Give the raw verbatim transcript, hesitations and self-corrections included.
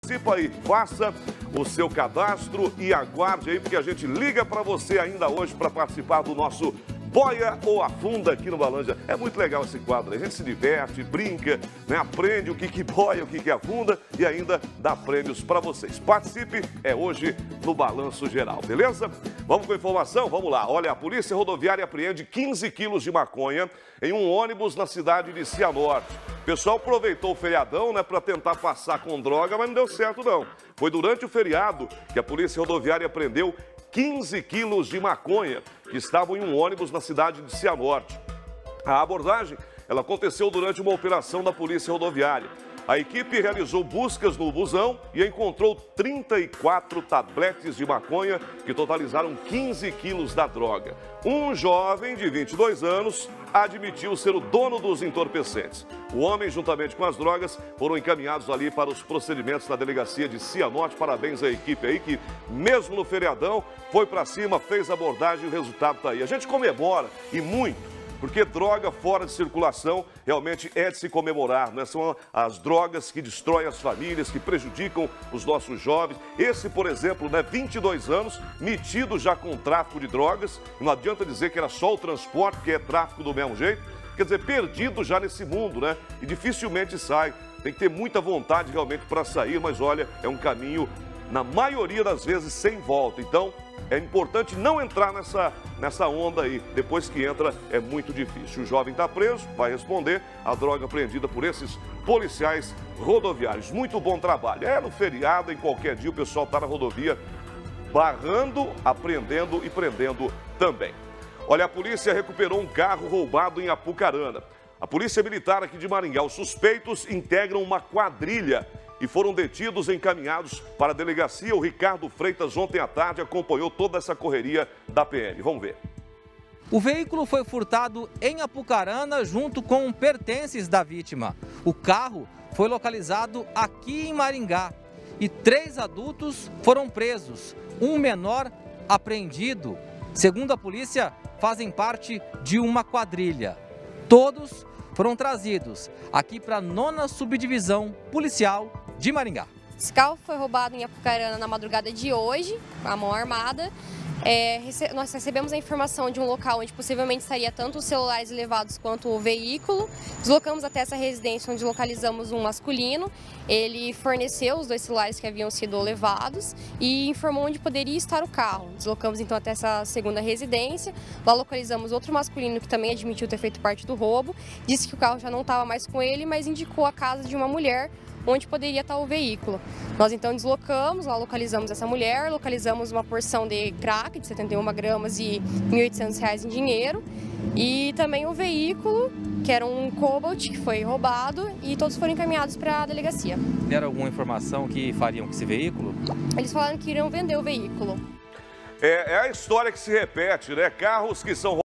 Participa aí, faça o seu cadastro e aguarde aí, porque a gente liga para você ainda hoje para participar do nosso Boia ou Afunda aqui no Balanja. É muito legal esse quadro, a gente se diverte, brinca, né? Aprende o que que boia, o que que afunda e ainda dá prêmios para vocês. Participe, é hoje no Balanço Geral, beleza? Vamos com a informação? Vamos lá. Olha, a Polícia Rodoviária apreende quinze quilos de maconha em um ônibus na cidade de Cianorte. O pessoal aproveitou o feriadão, né, para tentar passar com droga, mas não deu certo não. Foi durante o feriado que a Polícia Rodoviária apreendeu quinze quilos de maconha que estavam em um ônibus na cidade de Cianorte. A abordagem ela aconteceu durante uma operação da Polícia Rodoviária. A equipe realizou buscas no busão e encontrou trinta e quatro tabletes de maconha que totalizaram quinze quilos da droga. Um jovem de vinte e dois anos admitiu ser o dono dos entorpecentes. O homem, juntamente com as drogas, foram encaminhados ali para os procedimentos na delegacia de Cianorte. Parabéns à equipe aí que, mesmo no feriadão, foi para cima, fez a abordagem e o resultado está aí. A gente comemora e muito. Porque droga fora de circulação realmente é de se comemorar, né? São as drogas que destroem as famílias, que prejudicam os nossos jovens. Esse, por exemplo, né, vinte e dois anos, metido já com tráfico de drogas. Não adianta dizer que era só o transporte, que é tráfico do mesmo jeito. Quer dizer, perdido já nesse mundo, né? E dificilmente sai. Tem que ter muita vontade realmente para sair, mas olha, é um caminho, na maioria das vezes, sem volta. Então, é importante não entrar nessa, nessa onda aí. Depois que entra, é muito difícil. O jovem está preso, vai responder. A droga apreendida por esses policiais rodoviários. Muito bom trabalho. É no feriado, em qualquer dia, o pessoal está na rodovia barrando, apreendendo e prendendo também. Olha, a polícia recuperou um carro roubado em Apucarana. A Polícia Militar aqui de Maringá, os suspeitos integram uma quadrilha e foram detidos e encaminhados para a delegacia. O Ricardo Freitas, ontem à tarde, acompanhou toda essa correria da P M. Vamos ver. O veículo foi furtado em Apucarana junto com pertences da vítima. O carro foi localizado aqui em Maringá e três adultos foram presos, um menor apreendido. Segundo a polícia, fazem parte de uma quadrilha. Todos foram trazidos aqui para a nona subdivisão policial de Maringá. Esse carro foi roubado em Apucarana na madrugada de hoje, com a mão armada. É, rece nós recebemos a informação de um local onde possivelmente estaria tanto os celulares levados quanto o veículo. Deslocamos até essa residência onde localizamos um masculino. Ele forneceu os dois celulares que haviam sido levados e informou onde poderia estar o carro. Deslocamos então até essa segunda residência. Lá localizamos outro masculino que também admitiu ter feito parte do roubo. Disse que o carro já não estava mais com ele, mas indicou a casa de uma mulher onde poderia estar o veículo. Nós então deslocamos, lá localizamos essa mulher, localizamos uma porção de crack de setenta e uma gramas e mil e oitocentos reais em dinheiro e também o veículo, que era um Cobalt, que foi roubado e todos foram encaminhados para a delegacia. Deram alguma informação que fariam com esse veículo? Eles falaram que iriam vender o veículo. É, é a história que se repete, né? Carros que são